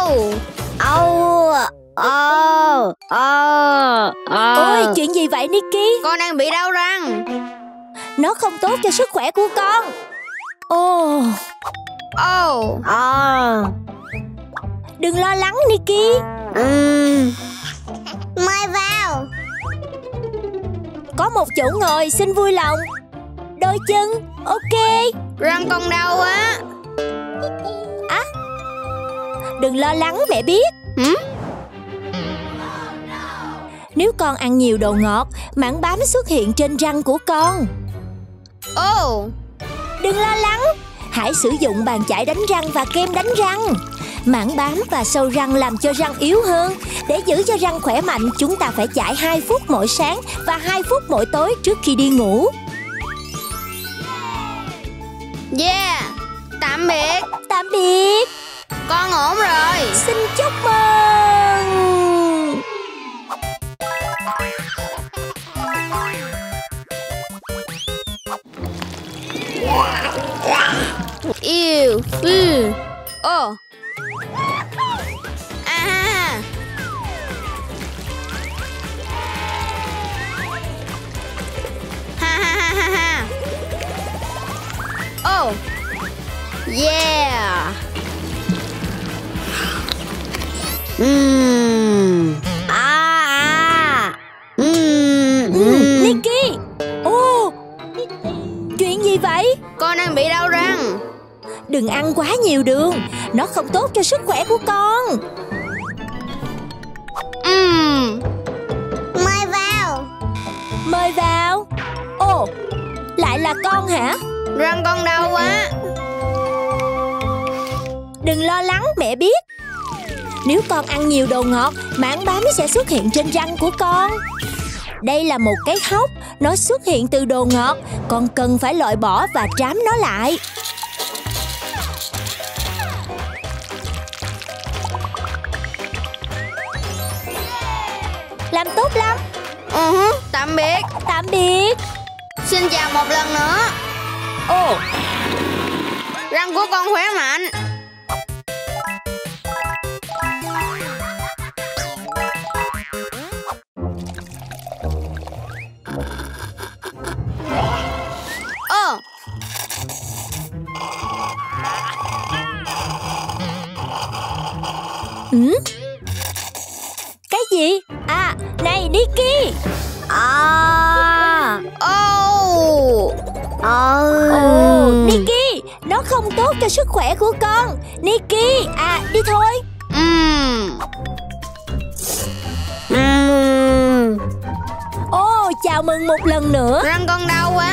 Ôi, chuyện gì vậy Nicky? Con đang bị đau răng. Nó không tốt cho sức khỏe của con. Đừng lo lắng Nicky. Mời vào. Có một chỗ ngồi xin vui lòng. Đôi chân, ok. Răng con đau quá. Đừng lo lắng, mẹ biết. Nếu con ăn nhiều đồ ngọt, mảng bám xuất hiện trên răng của con. Đừng lo lắng. Hãy sử dụng bàn chải đánh răng và kem đánh răng. Mảng bám và sâu răng làm cho răng yếu hơn. Để giữ cho răng khỏe mạnh, chúng ta phải chải 2 phút mỗi sáng và 2 phút mỗi tối trước khi đi ngủ. Yeah, tạm biệt. Tạm biệt. Con ổn rồi. Xin chúc mừng. Ew. Yeah. Nicky. Chuyện gì vậy? Con đang bị đau răng. Đừng ăn quá nhiều đường. Nó không tốt cho sức khỏe của con. Mời vào. Mời vào. Lại là con hả? Răng con đau quá. Đừng lo lắng, mẹ biết. Nếu con ăn nhiều đồ ngọt, mảng bám sẽ xuất hiện trên răng của con. Đây là một cái hốc. Nó xuất hiện từ đồ ngọt. Con cần phải loại bỏ và trám nó lại. Làm tốt lắm. Tạm biệt. Tạm biệt. Xin chào một lần nữa. Răng của con khỏe mạnh. Cái gì? Này Nicky. Nicky, nó không tốt cho sức khỏe của con. Nicky, đi thôi. Chào mừng một lần nữa. Răng con đau quá.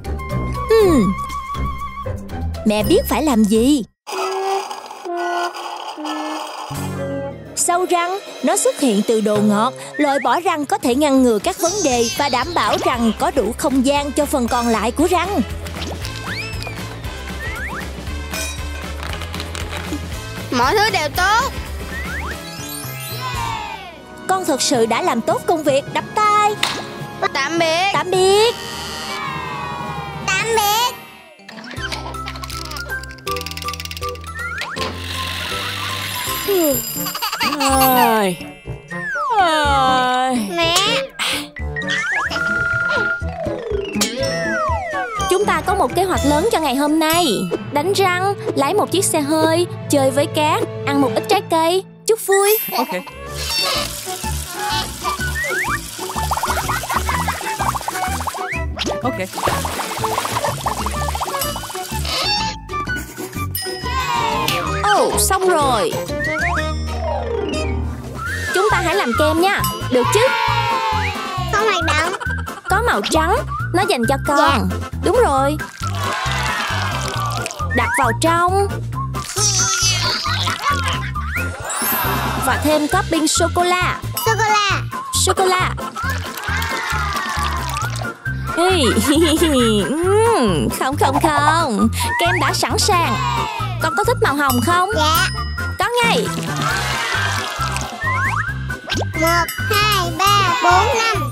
Mẹ biết phải làm gì. Sâu răng, nó xuất hiện từ đồ ngọt. Loại bỏ răng có thể ngăn ngừa các vấn đề và đảm bảo rằng có đủ không gian cho phần còn lại của răng. Mọi thứ đều tốt. Con thật sự đã làm tốt công việc. Đập tay. Tạm biệt. Tạm biệt. Tạm biệt. Mẹ. Chúng ta có một kế hoạch lớn cho ngày hôm nay. Đánh răng, lái một chiếc xe hơi, chơi với cát, ăn một ít trái cây. Chúc vui. Ok. Xong rồi. Chúng ta hãy làm kem nha. Được chứ? Không hoạt động. Có màu trắng. Nó dành cho con. Đúng rồi. Đặt vào trong. Và thêm topping sô-cô-la. Sô-cô-la. Không. Kem đã sẵn sàng. Con có thích màu hồng không? Dạ. Có ngay. 1, 2, 3, 4, 5.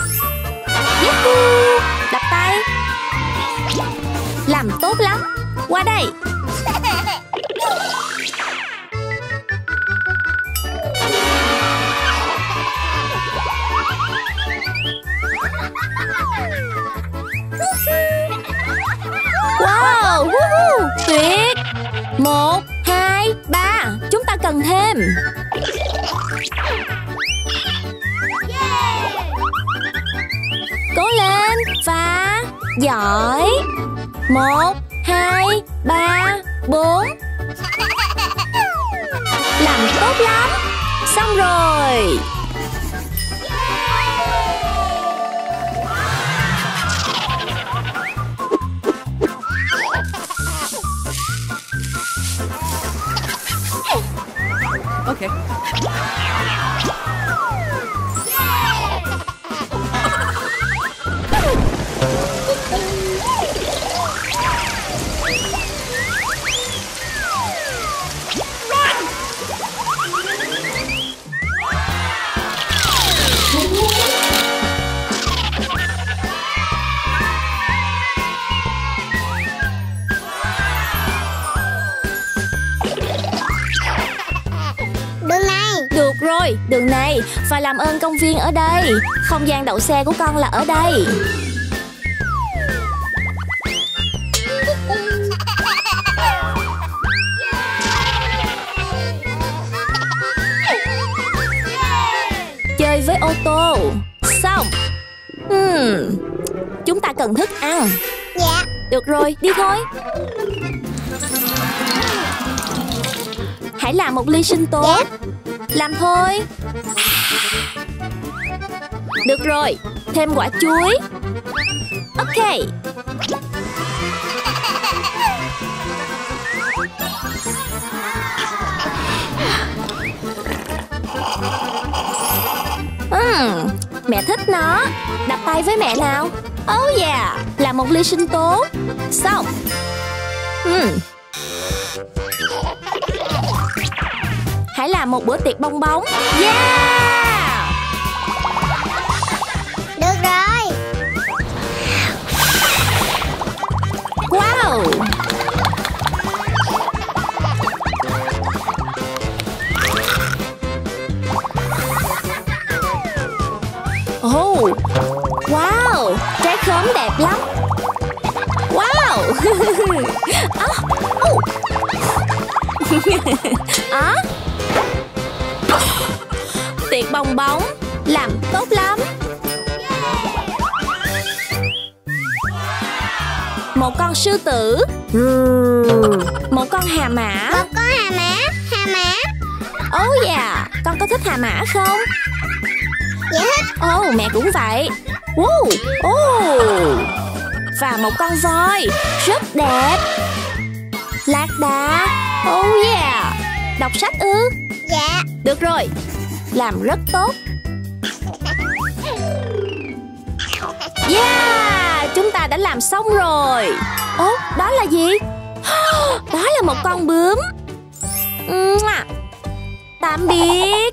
Yahoo! Đập tay. Làm tốt lắm. Qua đây. Wow, tuyệt. 1, 2, 3. Chúng ta cần thêm. Cố lên và giỏi. 1, 2, 3, 4. Làm tốt lắm. Xong rồi. Okay. Đường này, và làm ơn công viên ở đây. Không gian đậu xe của con là ở đây. Chơi với ô tô. Xong. Chúng ta cần thức ăn. Dạ. Được rồi, đi thôi. Hãy làm một ly sinh tố. Dạ. Làm thôi. Được rồi, thêm quả chuối. Ok. Mẹ thích nó. Đập tay với mẹ nào. Oh yeah. Làm một ly sinh tố. Xong. Hãy làm một bữa tiệc bong bóng. Yeah. Được rồi. Wow. Oh. Wow. Trái khóm đẹp lắm. Wow. Tiệc bong bóng. Làm tốt lắm. Một con sư tử. Một con hà mã. Một con hà mã. Hà mã. Oh yeah. Con có thích hà mã không? Dạ thích. Oh, mẹ cũng vậy. Wow. Oh. Và một con voi. Rất đẹp. Lạc đà. Oh yeah. Đọc sách ư? Dạ. Được rồi. Làm rất tốt. Yeah. Chúng ta đã làm xong rồi. Ồ, đó là gì? Đó là một con bướm. Tạm biệt.